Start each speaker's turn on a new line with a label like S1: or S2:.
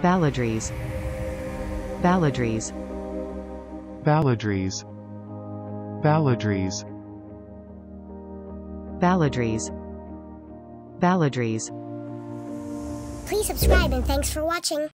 S1: balladries, balladries,
S2: balladries, balladries,
S1: balladries, balladries.
S3: Please subscribe and thanks for watching.